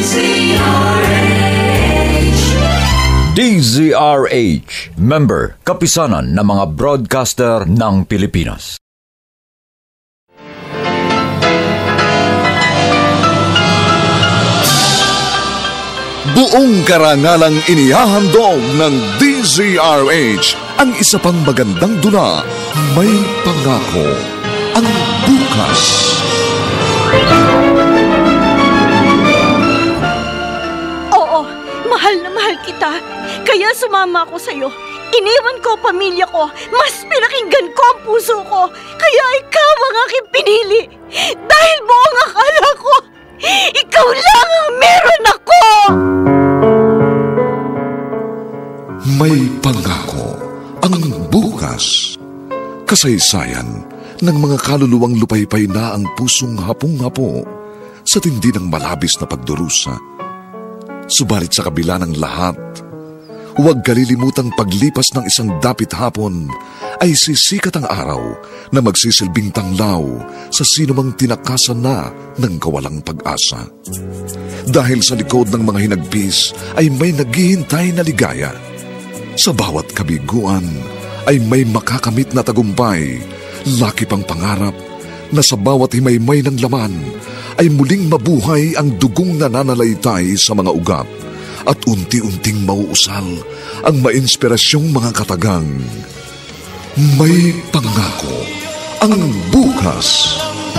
DZRH, member, kapisanan ng mga broadcaster ng Pilipinas. Buong karangalang inihahandog ng DZRH ang isa pang magandang dula, May Pangako, ang bukas. Oo, mahal na mahal kita. Kaya sumama ako sa'yo. Iniwan ko pamilya ko. Mas pinakinggan ko ang puso ko. Kaya ikaw ang aking pinili. Dahil buong akala ko, ikaw lang ang meron ako. May Pangako, ang bukas. Kasaysayan ng mga kaluluwang lupaypay na ang pusong hapong-hapo sa tindi ng malabis na pagdurusa. Subalit sa kabila ng lahat, huwag kalilimutang paglipas ng isang dapit hapon ay sisikat ang araw na magsisilbing tanglaw sa sinumang tinakasan na ng kawalang pag-asa. Dahil sa likod ng mga hinagpis ay may naghihintay na ligaya. Sa bawat kabiguan ay may makakamit na tagumpay, laki pang pangarap na sa bawat himaymay ng laman ay muling mabuhay ang dugong nananalaytay sa mga ugat at unti-unting mauusal ang mainspirasyong mga katagang. May Pangako, ang bukas.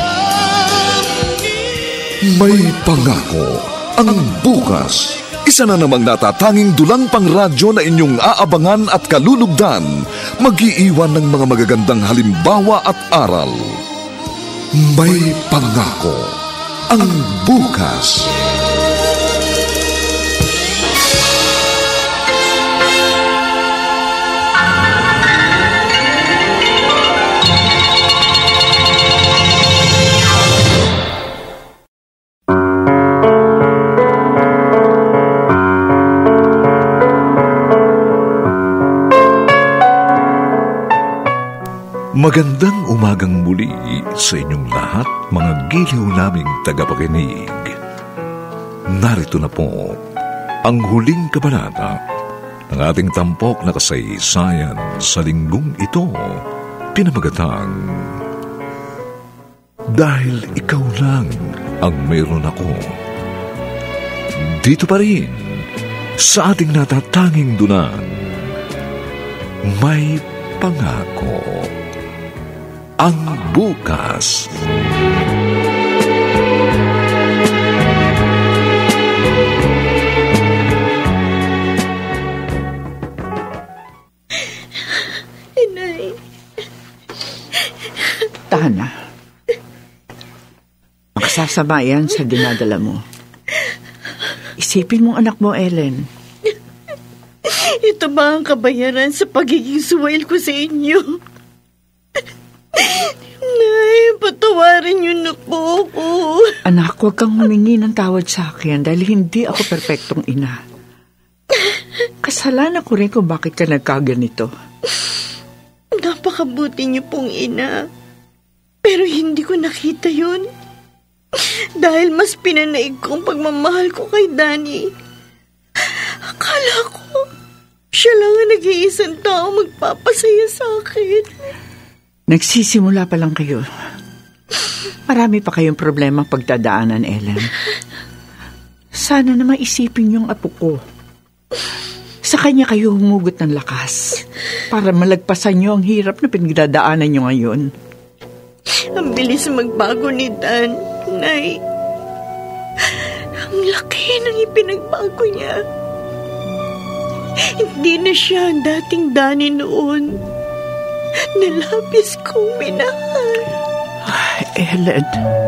May Pangako, ang bukas. Isa na namang natatanging dulang pangradyo na inyong aabangan at kalulugdan, mag-iiwan ng mga magagandang halimbawa at aral. May Pangako, ang bukas. Magandang umagang muli sa inyong lahat, mga giliw naming tagapakinig. Narito na po ang huling kabanata ng ating tampok na kasaysayan sa linggong ito, pinamagatang Dahil Ikaw Lang ang Mayroon Ako. Dito pa rin sa ating natatanging dunan, May Pangako, ang bukas. Inay. Tana, makasasama yan sa dinadala mo. Isipin mo anak mo, Ellen. Ito ba ang kabayaran sa pagiging suwail ko sa inyo? Nay, patawarin niyo na po ako. Anak, huwag kang humingi ng tawad sa akin dahil hindi ako perpektong ina. Kasalanan ko rin kung bakit ka nagkaganito. Napakabuti niyo pong ina. Pero hindi ko nakita yun. Dahil mas pinanaig ko ang pagmamahal ko kay Danny. Akala ko, siya lang ang nag-iisang tao magpapasaya sa akin. Nagsisimula pa lang kayo. Marami pa kayong problema pagdadaanan, Ellen. Sana na maisipin yung apo ko. Sa kanya kayo humugot ng lakas para malagpasan niyo ang hirap na pinagdadaanan niyo ngayon. Ang bilis magbago ni Dan, Nay. Ang laki ng ipinagbago niya. Hindi na siya ang dating Danny noon. Nalabis kong minahal. Ellen.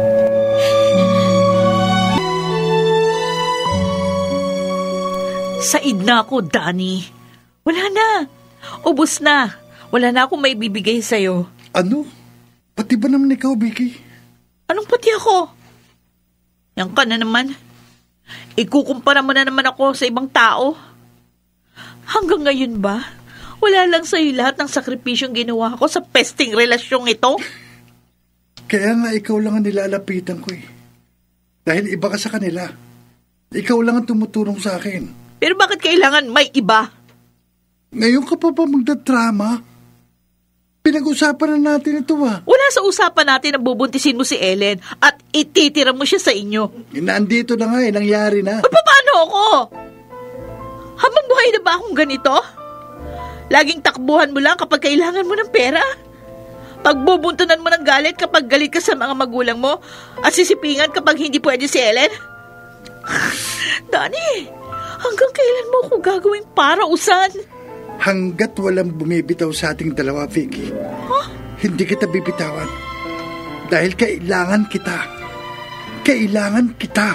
Said na ako, Danny. Wala na. Ubus na. Wala na akong maibibigay sa'yo. Ano? Pati ba naman ikaw, Vicky? Anong pati ako? Yan ka na naman. Ikukumpara mo na naman ako sa ibang tao. Hanggang ngayon ba? Wala lang sa'yo lahat ng sakripisyong ginawa ko sa pesting relasyong ito? Kaya nga ikaw lang ang nilalapitan ko eh. Dahil iba ka sa kanila. Ikaw lang ang tumutulong sa akin. Pero bakit kailangan may iba? Ngayon ka pa ba magdadrama? Pinag-usapan na natin ito Wala sa usapan natin na bubuntisin mo si Ellen at ititira mo siya sa inyo. Nandito na nga nangyari na. Paano ako? Habang buhay na ba akong ganito? Laging takbuhan mo lang kapag kailangan mo ng pera? Pagbubuntunan mo ng galit kapag galit ka sa mga magulang mo at sisipingan kapag hindi pwede si Ellen? Dani, hanggang kailan mo ako gagawing parausan? Hanggat walang bumibitaw sa ating dalawa, Vicky. Hindi kita bibitawan. Dahil kailangan kita. Kailangan kita.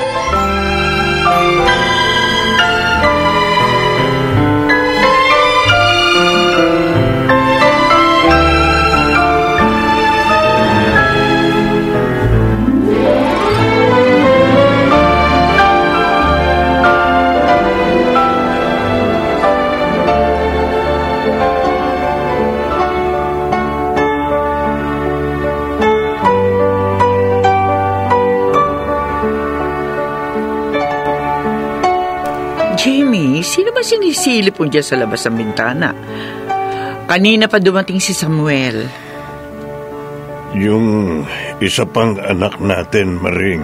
Jimmy, sino ba sinisilip mo dyan sa labas ng bintana? Kanina pa dumating si Samuel. Yung isa pang anak natin, Maring.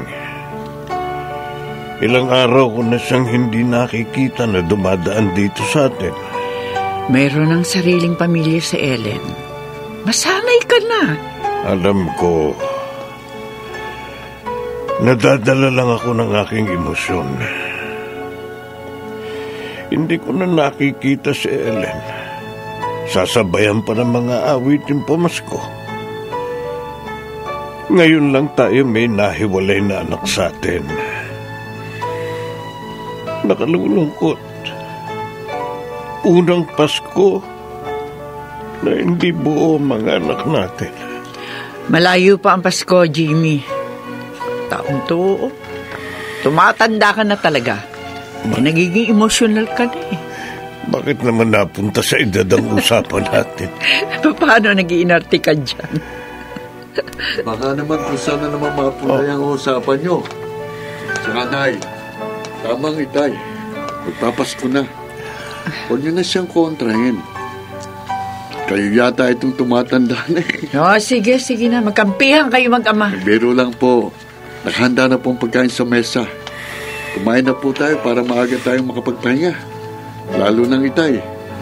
Ilang araw ko na siyang hindi nakikita na dumadaan dito sa atin. Mayroon ng sariling pamilya si Ellen. Masanay ka na. Alam ko, nadadala lang ako ng aking emosyon. Hindi ko na nakikita si Ellen. Sasabayan pa ng mga awitin pamasko. Ngayon lang tayo may nahiwalay na anak sa atin. Nakalulungkot. Unang Pasko na hindi buo ang mga anak natin. Malayo pa ang Pasko, Jimmy. Taon to. Tumatanda ka na talaga. Nagiging emotional ka na eh. Bakit naman napunta sa edad ang usapan natin? Paano nag-iinarte ka dyan? Baka naman kung sana naman mapunta yung usapan nyo. Saka Nay, tamang Itay, magpapasko na. Huwag nyo na siyang kontrahin. Kayo yata itong tumatanda na eh. Sige na. Magkampihan kayo mag-ama. Biro lang po. Naghanda na pong pagkain sa mesa. Kumain na po tayo para maaga tayong makapagpahinga. Lalo ng Itay.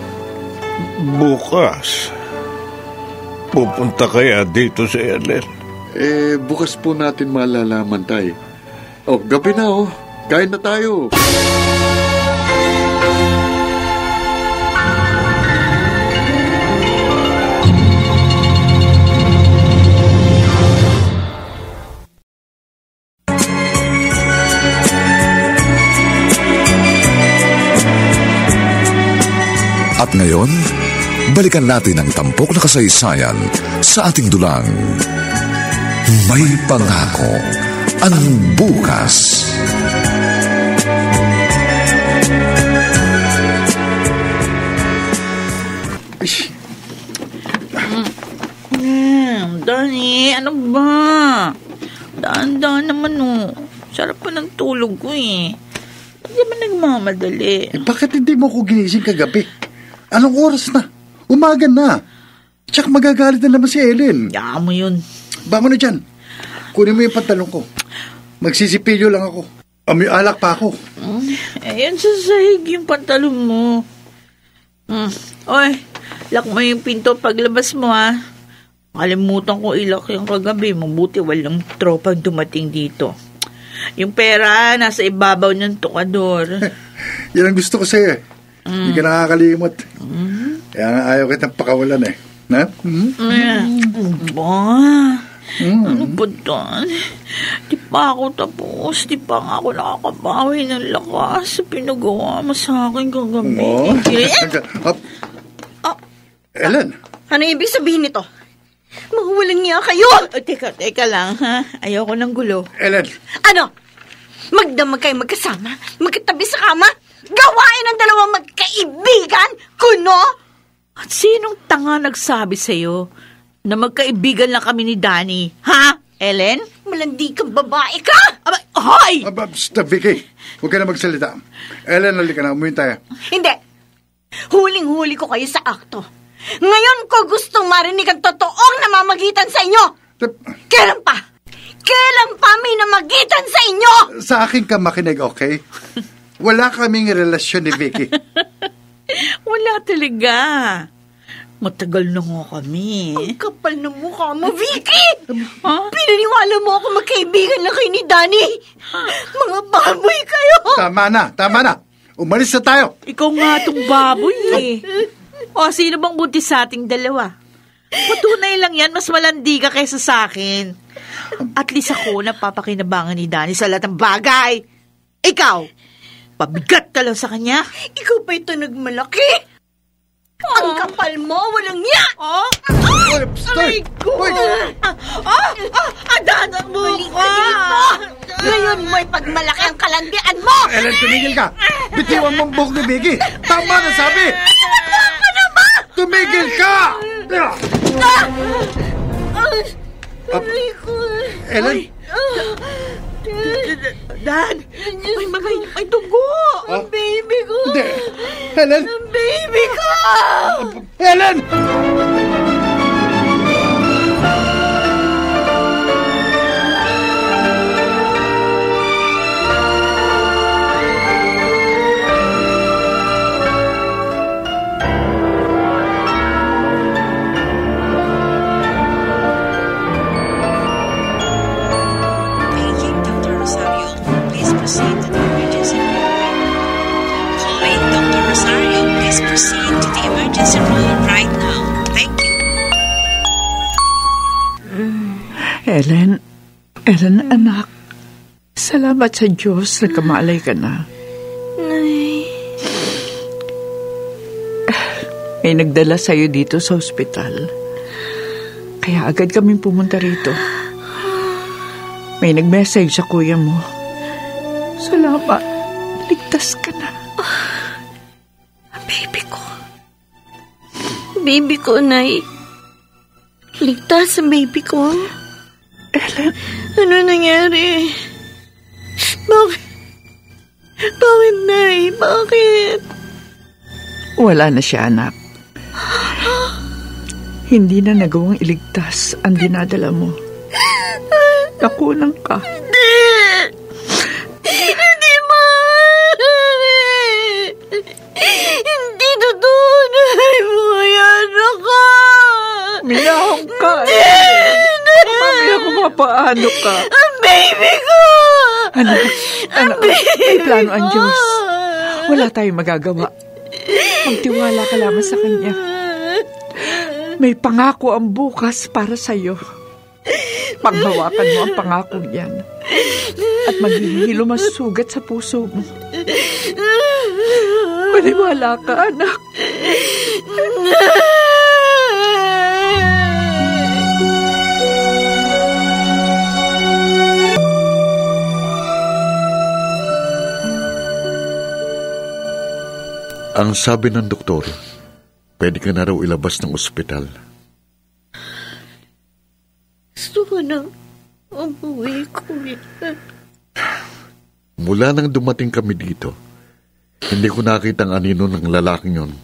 Bukas, pupunta kaya dito si Ellen? Bukas po natin malalaman, Tay. Gabi na Kain na tayo. At ngayon, balikan natin ang tampok na kasaysayan sa ating dulang. May pangako ang bukas. Dani, ano ba? Daan-daan naman Sarap pa ng tulog ko eh. Hindi ba nagmamadali? Bakit hindi mo ko ginising kagabi? Anong oras na? Umaga na. Tsak magagalit na naman si Ellen. Yaka mo yun. Bangon na dyan. Kunin mo yung pantalon ko. Magsisipilyo lang ako. May alak pa ako. Ayun sa sahig yung pantalon mo. Oy, lock mo yung pinto paglabas mo Kalimutan ko ilak yung kagabi. Mabuti walang tropang dumating dito. Yung pera, nasa ibabaw ng tukador. Yan ang gusto ko sa'yo. Hindi ka nakakalimot. Kaya nga ayaw kitang pakawalan Ha? Ano ba doon? Di pa ako tapos. Di pa nga ako nakakabawi ng lakas sa pinagawa mo sa akin kagabi. Ellen? Ano ibig sabihin nito? Mga walang niya kayo! Teka lang, Ayoko ng gulo. Ellen? Ano? Magdamag kayo magkasama? Magkatabi sa kama? Gawain ng dalawang magkaibigan? Kuno? At sinong tanga nagsabi sa'yo na magkaibigan lang kami ni Danny? Ha, Ellen? Malandi kang babae ka! Aba, bahay! Stop, Vicky. Huwag ka na magsalita. Ellen, halika na. Umuwi tayo. Hindi. Huling-huli ko kayo sa akto. Ngayon ko gustong marinig ang totoong namamagitan sa inyo. Kailan pa? Kailan pa may namagitan sa inyo? Sa akin ka makinig, okay? Wala kaming relasyon ni Vicky. Wala talaga. Matagal na nga kami. Ang kapal ng mukha mo, Vicky! Pinaniwala mo ako magkaibigan na kayo ni Danny. Mga baboy kayo! Tama na. Umalis na tayo. Ikaw nga tong baboy eh. O, sino bang buntis sa ating dalawa? Patunay lang yan, mas malandi ka kaysa sa akin. At least ako napapakinabangan ni Danny sa lahat ng bagay. Ikaw, pabigat ka lang sa kanya. Ikaw pa ito nagmalaki. Ang kapal mo, walang niya! Stay! Wait! Adana mo ka! Ngayon mo'y pagmalaki ang kalandian mo! Ellen, tumigil ka! Bitiwan mong buhok ni Vicky! Tama na sabi! Iwan mo naman! Tumigil ka! Ellen? Dan, may dugo! Ang baby ko! Hindi! Ellen! Ang baby ko! Ellen! Proceed to the emergency room right now. Thank you. Ellen, anak. Salamat sa Diyos na kamalay ka na. Nay. May nagdala sa'yo dito sa ospital. Kaya agad kaming pumunta rito. May nag-message sa kuya mo. Salamat. Ligtas ka na. Baby ko, Nay. Ligtas ang baby ko. Ellen. Ano nangyari? Bakit, Nay? Bakit? Wala na siya, anak. Hindi na nagawang iligtas ang dinadala mo. Nakunan ka. Hindi maaari. Hindi totoo, Nay. Buhayan ako. Minahong ka. Mami, ako mapaano ka. Ang baby ko. Anak, may plano ang Diyos. Wala tayong magagawa. Magtiwala ka lamang sa Kanya. May pangako ang bukas para sa'yo. Paghawakan mo ang pangako niyan. At maghihilom ang sugat sa puso mo. Maniwala ka, anak. Ang sabi ng doktor, pwede ka na raw ilabas ng ospital. Gusto ko nang umuwi, kuya. Mula nang dumating kami dito, hindi ko nakita ang anino ng lalaking yon.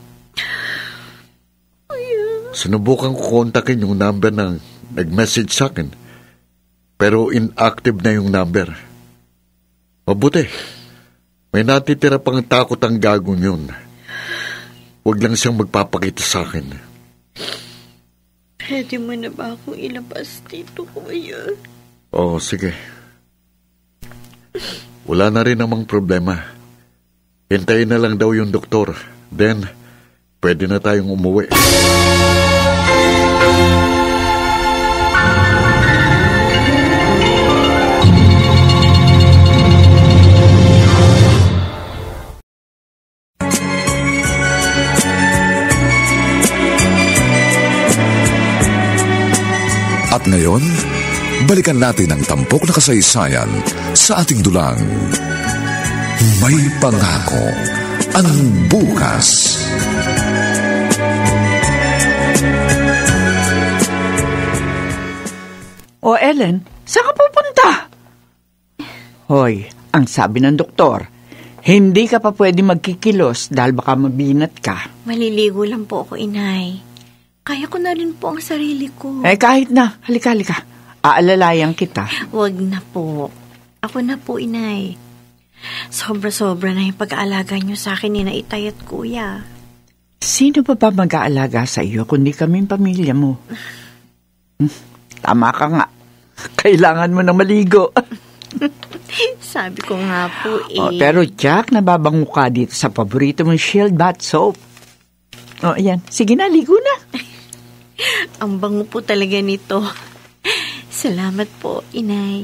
Sinubukan ko kontakin yung number ng nag-message sa akin, pero inactive na yung number. Mabuti, may natitira pang takot ang gagong yun. Huwag lang siyang magpapakita sa akin. Pwede mo na ba akong ilabas dito, kuya? Oo, sige. Wala na rin namang problema. Hintayin na lang daw yung doktor. Then, pwede na tayong umuwi. At ngayon, balikan natin ang tampok na kasaysayan sa ating dulang. May pangako ang bukas. O Ellen, saan ka pupunta? Hoy, ang sabi ng doktor, hindi ka pa pwede magkikilos dahil baka mabinat ka. Maliligo lang po ako, Inay. Kaya ko na rin po ang sarili ko. Kahit na. Halika. Aalalayan kita. Wag na po. Ako na po, Inay. Sobra-sobra na yung pag-aalaga niyo sa akin ni na Itay at Kuya. Sino pa ba mag-aalaga sa iyo kundi kaming pamilya mo? Tama ka nga. Kailangan mo na maligo. Sabi ko nga po pero Jack, nababango ka dito sa paborito mong Shield bath soap. Ayan. Sige na, ligo na. Ang bango po talaga nito. Salamat po, Inay.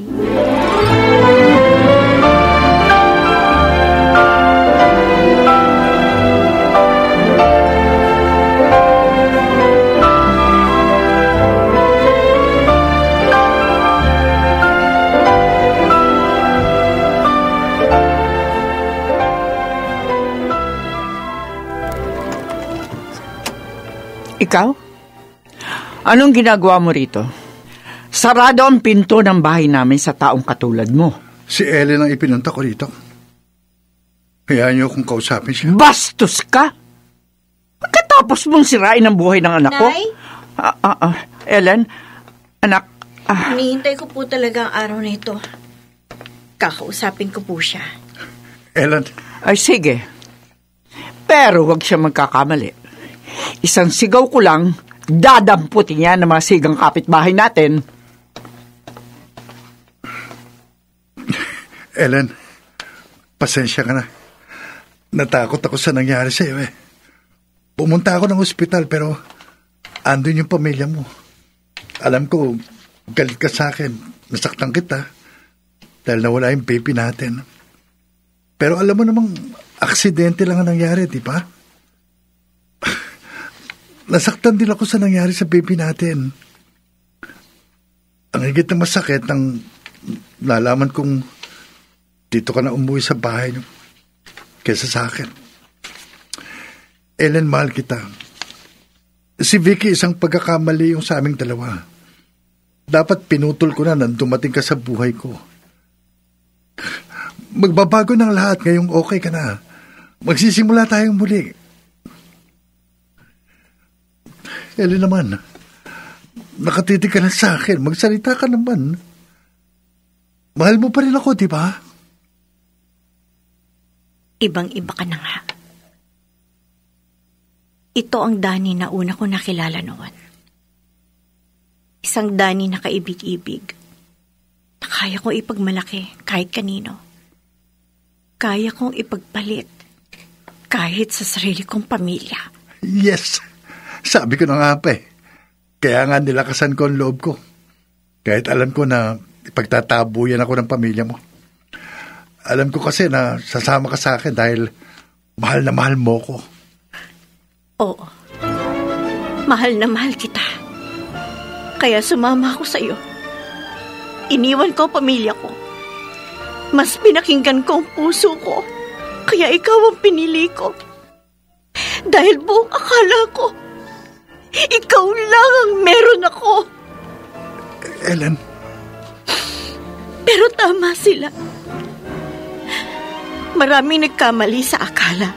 Ikaw? Anong ginagawa mo rito? Sarado ang pinto ng bahay namin sa taong katulad mo. Si Ellen ang ipinunta ko rito. Hayaan niyo kung kausapin siya. Bastos ka! Pagkatapos mong sirain ang buhay ng anak ko? Nay? Ellen, anak... Hinihintay ko po talaga ang araw na ito. Kakausapin ko po siya. Ellen? Ay, sige. Pero huwag siya magkakamali. Isang sigaw ko lang, dadamputin niya ng mga sigang kapitbahay natin. Ellen, pasensya ka na. Natakot ako sa nangyari sa iyo Pumunta ako ng ospital pero andun yung pamilya mo. Alam ko, galit ka sa akin. Nasaktan kita dahil nawala yung baby natin. Pero alam mo namang aksidente lang ang nangyari, di ba? Nasaktan din ako sa nangyari sa baby natin. Ang higit na masakit nang nalaman kong dito ka na umuwi sa bahay niyo kaysa sa akin. Ellen, mahal kita. Si Vicky isang pagkakamali yung sa aming dalawa. Dapat pinutol ko na nang dumating ka sa buhay ko. Magbabago ng lahat ngayong okay ka na. Magsisimula tayong muli. Ellen naman, nakatitig ka na sa akin. Magsalita ka naman. Mahal mo pa rin ako, di ba? Ibang-iba ka na nga. Ito ang Danny na una ko nakilala noon. Isang Danny na kaibig-ibig. Na kaya kong ipagmalaki kahit kanino. Kaya kong ipagpalit kahit sa sarili kong pamilya. Yes! Sabi ko na nga pa Kaya nga nilakasan ko ang loob ko. Kahit alam ko na ipagtatabuyan ako ng pamilya mo. Alam ko kasi na sasama ka sa akin dahil mahal na mahal mo ko. Oo. Mahal na mahal kita. Kaya sumama ako sa iyo. Iniwan ko ang pamilya ko. Mas pinakinggan ko ang puso ko. Kaya ikaw ang pinili ko. Dahil buong akala ko, ikaw lang ang meron ako. Ellen. Pero tama sila. Maraming nagkamali sa akala.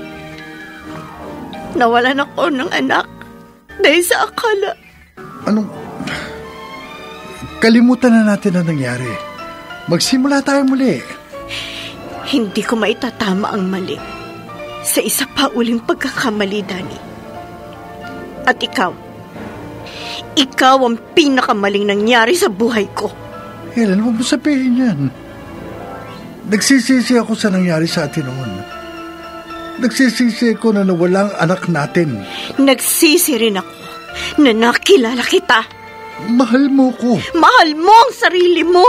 Nawalan ako ng anak dahil sa akala. Anong... Kalimutan na natin ang nangyari. Magsimula tayo muli. Hindi ko maitatama ang mali sa isa pa uling pagkakamali, Danny. At ikaw ang pinakamaling nangyari sa buhay ko. Helen, huwag mo sabihin yan. Nagsisisi ako sa nangyari sa atin noon. Nagsisisi ko na nawalang anak natin. Nagsisi rin ako na nakilala kita. Mahal mo ko. Mahal mo ang sarili mo.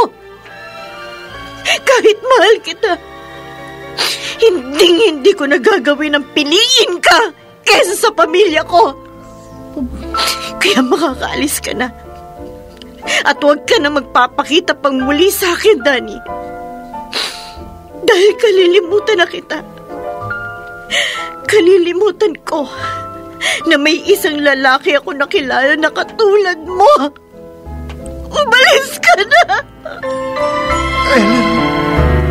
Kahit mahal kita, hindi ko nagagawin ang piliin ka kesa sa pamilya ko. Kaya makakaalis ka na. At huwag ka na magpapakita pang muli sa akin, Danny. Dahil kalilimutan na kita. Kalilimutan ko na may isang lalaki ako nakilala na katulad mo. Umalis ka na! Ellen!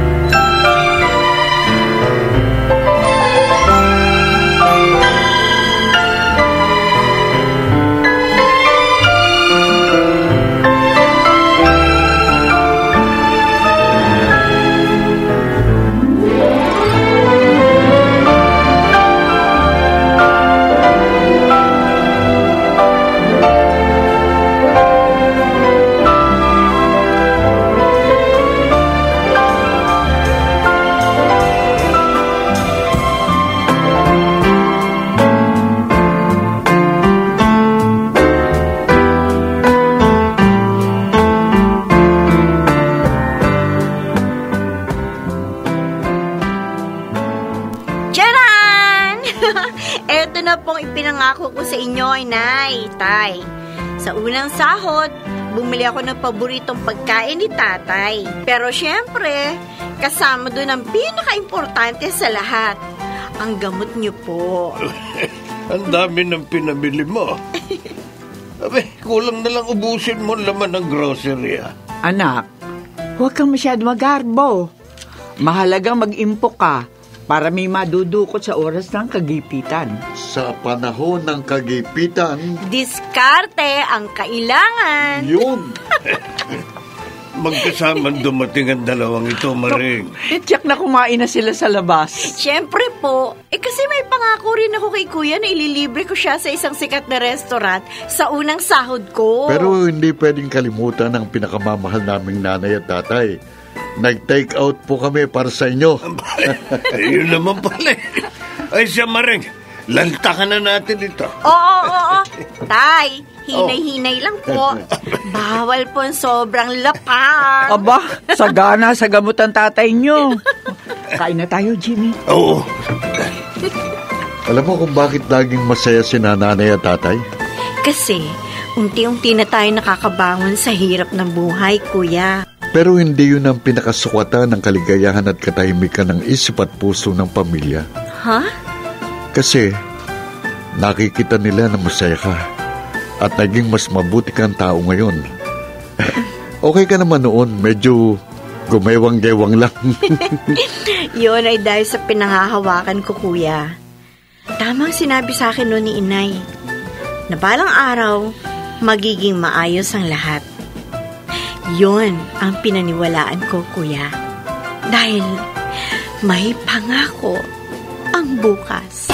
Eto na pong ipinangako ko sa inyo, Inay, Tay. Sa unang sahod, bumili ako ng paboritong pagkain ni Tatay. Pero syempre, kasama doon ang pinaka-importante sa lahat, ang gamot niyo po. Ang dami ng pinabili mo. Abe, kulang na lang ubusin mo laman ng grocery, ah. Anak, huwag kang masyado magarbo. Mahalagang mag-impok ka para may madudukot sa oras ng kagipitan. Sa panahon ng kagipitan, Diskarte ang kailangan. yun. Magkasamang dumating ang dalawang ito, Maring. Tiyak na kumain na sila sa labas. Syempre po, kasi may pangako rin ako kay Kuya na ililibre ko siya sa isang sikat na restaurant sa unang sahod ko. Pero hindi pwedeng kalimutan ang pinakamamahal naming nanay at tatay. Nag-take out po kami para sa inyo. Ayun naman pala. Ay siya, Maring. Lantakan na natin ito. Oo. Tay, hinay-hinay lang po. Bawal po ang sobrang lapang. Aba, sagana sa gamot ang tatay nyo. Kain na tayo, Jimmy. Oo. Alam mo kung bakit laging masaya si nanay at tatay? Kasi, unti-unti na tayo nakakabangon sa hirap ng buhay, Kuya. Pero hindi yun ang pinakasukwatan ng kaligayahan at katahimikan ng isip at puso ng pamilya. Ha? Kasi nakikita nila na masaya ka at naging mas mabuti kang tao ngayon. Okay ka naman noon, medyo gumewang-gewang lang. Yun ay dahil sa pinanghahawakan ko, Kuya. Tamang sinabi sa akin noon ni Inay na balang araw, magiging maayos ang lahat. Yun ang pinaniwalaan ko, Kuya. Dahil may pangako ang bukas.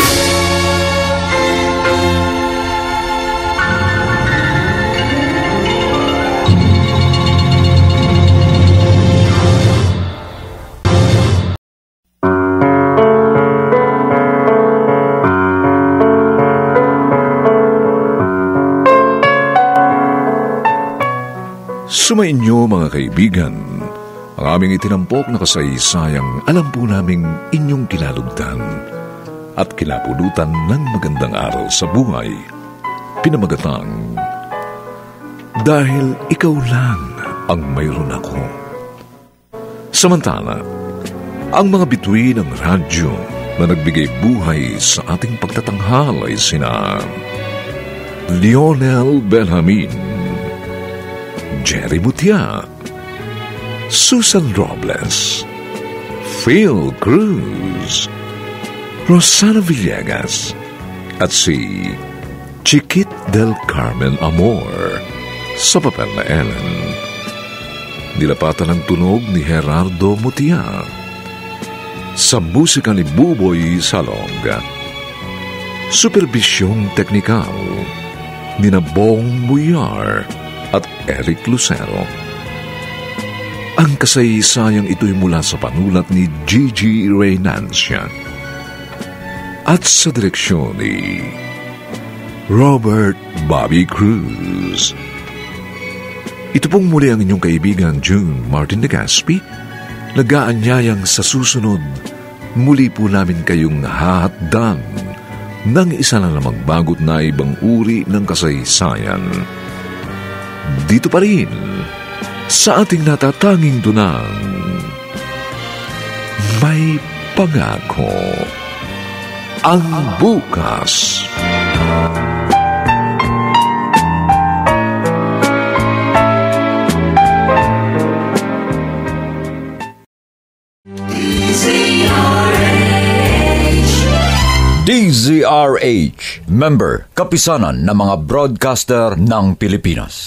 Sumainyo mga kaibigan, ang aming itinampok na kasaysayang alam po naming inyong kinalugdan at kinapulutan ng magandang araw sa buhay. Pinamagatang, Dahil Ikaw Lang ang Mayroon Ako. Samantala, ang mga bituin ng radyo na nagbigay buhay sa ating pagtatanghal ay sina Lionel Belhamin, Jerry Mutia, Susan Robles, Phil Cruz, Rosana Villegas, at si Chiquit del Carmen Amor sa papel na Ellen. Nilapatan ang tunog ni Gerardo Mutia. Sa musika ni Buboy Salong. Supervisyong teknikal ni Bong Muyar at Eric Lucero. Ang kasaysayang ito'y mula sa panulat ni Gigi Reynancia at sa direksyon ni Robert Bobby Cruz. Ito pong muli ang inyong kaibigan June Martin de Gaspi, nag-aanyayang sa susunod muli po namin kayong hahatdan ng isa na namang bagot na ibang uri ng kasaysayan. Dito pa rin sa ating natatanging dunang May Pangako ang Bukas. DZRH, member, kapisanan ng mga broadcaster ng Pilipinas.